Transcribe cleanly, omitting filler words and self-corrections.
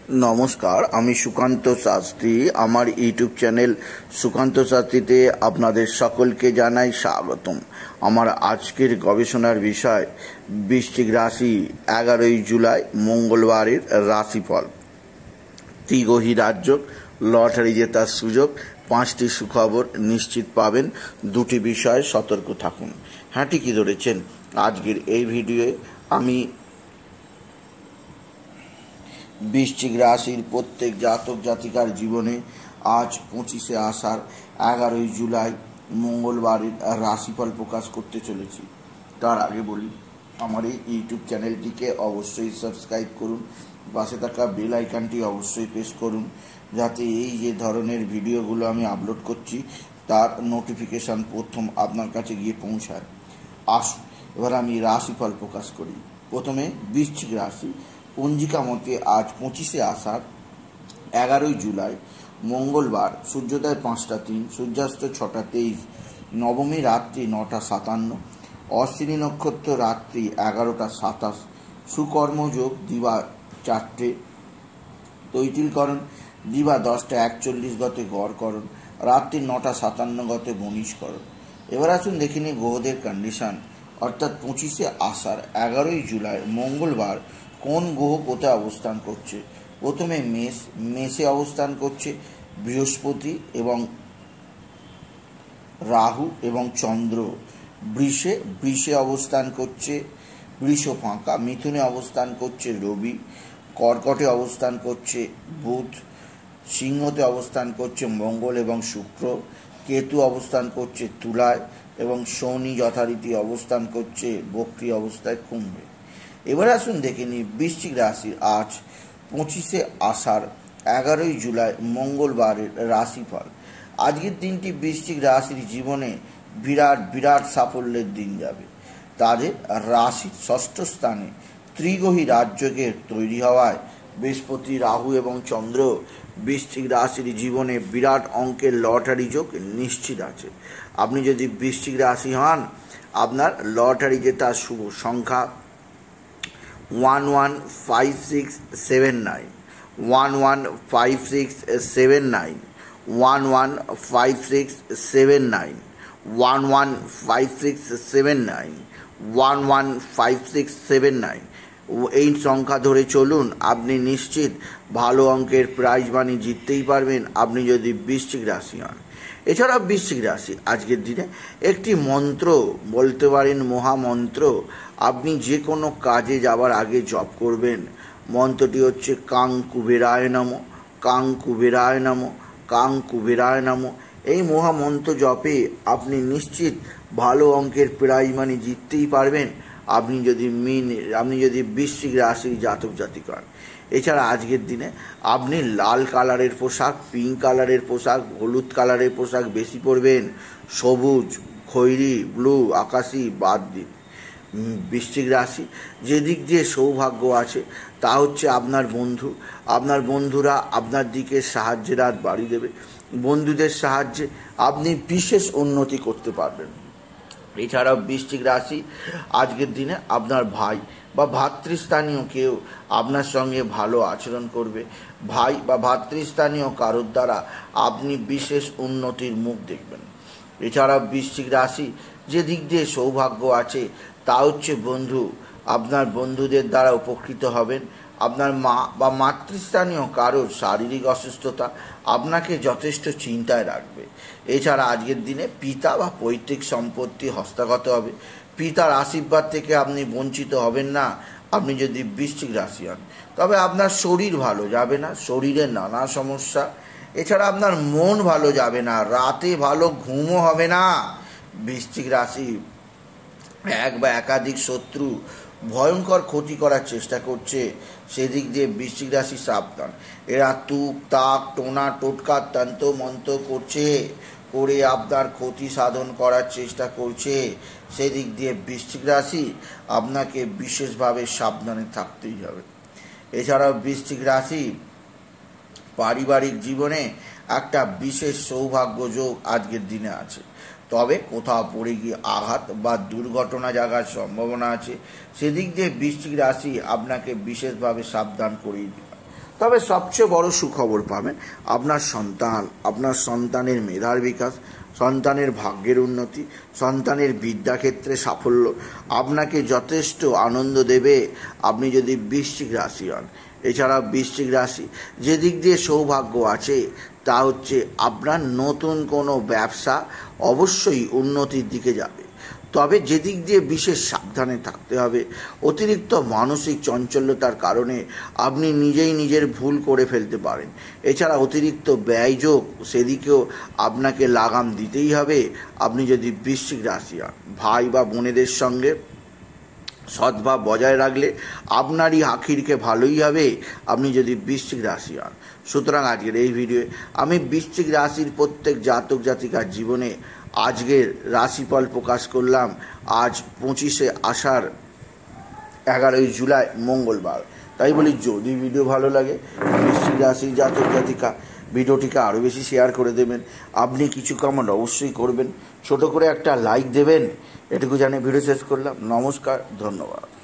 নমস্কার, আমি সুকান্ত শাস্ত্রী। আমার ইউটিউব চ্যানেল সুকান্ত শাস্ত্রীতে আপনাদের সকলকে জানাই স্বাগতম। আমার আজকের গবেষণার বিষয় বৃশ্চিক রাশি 11ই জুলাই মঙ্গলবারের রাশিফল। ত্রিগ্রহী রাজযোগ, লটারি জেতার সুযোগ, 5টি সুখবর নিশ্চিত পাবেন। 2টি বিষয়ে সতর্ক থাকুন। হ্যাঁ, ঠিকই ধরেছেন। আজকের এই ভিডিওয়ে আমি বৃশ্চিক রাশির প্রত্যেক জাতক জাতিকার জীবনে আজ 25শে আষাঢ় 11ই জুলাই মঙ্গলবারের রাশিফল প্রকাশ করতে চলেছি। তার আগে বলি, আমার এই ইউটিউব চ্যানেলটিকে অবশ্যই সাবস্ক্রাইব করুন, পাশে থাকা বেল আইকনটি অবশ্যই প্রেস করুন, যাতে এই যে ধরনের ভিডিওগুলো আমি আপলোড করছি তার নোটিফিকেশান প্রথম আপনার কাছে গিয়ে পৌঁছায়। আসুন এবার আমি রাশিফল প্রকাশ করি। প্রথমে বৃশ্চিক রাশি। পঞ্জিকা মতে আজ 25শে আষাঢ় 11ই জুলাই মঙ্গলবার। সূর্যোদয় 5টা 3, সূর্যাস্ত 6টা 23, নবমী রাত্রি 9টা 57, অশ্বিনী নক্ষত্র রাত্রি 11টা 27, সুকর্মযোগ দিবা 4টে, তৈতিলকরণ দিবা 10টা 41 গতে গড়করণ, রাত্রি 9টা 57 গতে বনিশকরণ। এবার আসুন দেখে নিই গ্রহদের কন্ডিশন, অর্থাৎ 25শে আষাঢ় 11ই জুলাই মঙ্গলবার কোন গ্রহ কোথায় অবস্থান করছে। প্রথমে মেষে অবস্থান করছে বৃহস্পতি এবং রাহু এবং চন্দ্র। বৃষে অবস্থান করছে বৃষ ফাঁকা। মিথুনে অবস্থান করছে রবি। কর্কটে অবস্থান করছে বুধ। সিংহতে অবস্থান করছে মঙ্গল এবং শুক্র। কেতু অবস্থান করছে তুলায় এবং শনি যথারীতি অবস্থান করছে বক্রী অবস্থায় কুম্ভে। এবার আসুন দেখে নিই বৃশ্চিক রাশির আজ 25শে আষাঢ় 11ই জুলাই মঙ্গলবারের রাশিফল। আজকের দিনটি বৃশ্চিক রাশির জীবনে বিরাট সাফল্যের দিন যাবে। তাদের রাশির 6ষ্ঠ স্থানে ত্রিগ্রহী রাজযোগের তৈরি হওয়ায় বৃহস্পতি, রাহু এবং চন্দ্র বৃশ্চিক রাশির জীবনে বিরাট অঙ্কের লটারি যোগ নিশ্চিত আছে। আপনি যদি বৃশ্চিক রাশি হন, আপনার লটারি জেতার শুভ সংখ্যা 115679, 115679, 115679, 115679, 115679 এই সংখ্যা ধরে চলুন। আপনি নিশ্চিত ভালো অঙ্কের প্রাইজ মানি জিততেই পারবেন, আপনি যদি বৃশ্চিক রাশি হন। এছাড়া বৃশ্চিক রাশি আজকের দিনে একটি মন্ত্র বলতে পারেন, মহামন্ত্র। আপনি যে কোনো কাজে যাবার আগে জপ করবেন। মন্ত্রটি হচ্ছে কাং কুবেরায় নমঃ, কাং কুবেরায় নমঃ, কাং কুবেরায় নমঃ। এই মহামন্ত্র জপে আপনি নিশ্চিত ভালো অঙ্কের প্রাইজ মানি জিততেই পারবেন, আপনি যদি বৃশ্চিক রাশির জাতক জাতিকা হন। এছাড়া আজকের দিনে আপনি লাল কালারের পোশাক, পিঙ্ক কালারের পোশাক, হলুদ কালারের পোশাক বেশি পরবেন। সবুজ, খয়েরি, ব্লু, আকাশি বাদ দিন। বৃশ্চিক রাশি যে দিক দিয়ে সৌভাগ্য আছে তা হচ্ছে আপনার বন্ধুরা আপনার দিকে সাহায্যের হাত বাড়িয়ে দেবে। বন্ধুদের সাহায্যে আপনি বিশেষ উন্নতি করতে পারবেন। এছাড়াও বৃশ্চিক রাশি আজকের দিনে আপনার ভাই বা ভাতৃস্থানীয় কেউ আপনার সঙ্গে ভালো আচরণ করবে। ভাই বা ভাতৃস্থানীয় কারোর দ্বারা আপনি বিশেষ উন্নতির মুখ দেখবেন। এছাড়াও বৃশ্চিক রাশি যে দিক দিয়ে সৌভাগ্য আছে তা হচ্ছে আপনার বন্ধুদের দ্বারা উপকৃত হবেন। আপনার মা বা মাতৃস্থানীয় কারোর শারীরিক অসুস্থতা আপনাকে যথেষ্ট চিন্তায় রাখবে। এছাড়া আজকের দিনে পিতা বা পৈতৃক সম্পত্তি হস্তগত হবে। পিতার আশীর্বাদ থেকে আপনি বঞ্চিত হবেন না, আপনি যদি বৃশ্চিক রাশি হন। তবে আপনার শরীর ভালো যাবে না, শরীরে নানা সমস্যা। এছাড়া আপনার মন ভালো যাবে না, রাতে ভালো ঘুমও হবে না। বৃশ্চিক রাশি এক বা একাধিক শত্রু ভয়ঙ্কর ক্ষতি করার চেষ্টা করছে, সেদিক দিয়ে বৃশ্চিক রাশি সাবধান। এরা তুক তাক টোনা টোটকা তন্ত্র মন্ত্র করে আপনার ক্ষতি সাধন করার চেষ্টা করছে, সেদিক দিয়ে বৃশ্চিক রাশি আপনাকে বিশেষভাবে সাবধানে থাকতেই হবে। এছাড়াও বৃশ্চিক রাশি পারিবারিক জীবনে একটা বিশেষ সৌভাগ্য যোগ আজকের দিনে আছে। তবে কোথাও পড়ে গিয়ে আঘাত বা দুর্ঘটনা জাগার সম্ভাবনা আছে, সেদিক দিয়ে বৃশ্চিক রাশি আপনাকে বিশেষভাবে সাবধান করিয়ে দেবে। তবে সবচেয়ে বড় সুখবর পাবেন আপনার সন্তানের মেধার বিকাশ, সন্তানের ভাগ্যের উন্নতি, সন্তানের বিদ্যাক্ষেত্রে সাফল্য আপনাকে যথেষ্ট আনন্দ দেবে আপনি যদি বৃশ্চিক রাশি হন। এছাড়া বৃশ্চিক রাশি যে দিক দিয়ে সৌভাগ্য আছে তা হচ্ছে আপনার নতুন কোনো ব্যবসা অবশ্যই উন্নতির দিকে যাবে, তবে যেদিক দিয়ে বিশেষ সাবধানে থাকতে হবে। অতিরিক্ত মানসিক চঞ্চলতার কারণে আপনি নিজেই নিজের ভুল করে ফেলতে পারেন। এছাড়া অতিরিক্ত ব্যয়যোগ সেদিকেও আপনাকে লাগাম দিতেই হবে আপনি যদি বৃশ্চিক রাশি হন। ভাই বা বোনেদের সঙ্গে সদ্ভাব বজায় রাখলে আপনারই আখিরকে ভালোই হবে আপনি যদি বৃশ্চিক রাশি হন। সুতরাং আজকের এই ভিডিওয়ে আমি বৃশ্চিক রাশির প্রত্যেক জাতক জাতিকার জীবনে আজকের রাশিফল প্রকাশ করলাম। আজ 25শে আষাঢ় 11ই জুলাই মঙ্গলবার। তাই বলি, যদি ভিডিও ভালো লাগে বৃশ্চিক রাশির জাতক জাতিকা ভিডিওটিকে আরও বেশি শেয়ার করে দেবেন। আপনি কিছু কমেন্ট অবশ্যই করবেন, ছোট করে একটা লাইক দেবেন। এটুকু জানিয়ে ভিডিও শেষ করলাম। নমস্কার, ধন্যবাদ।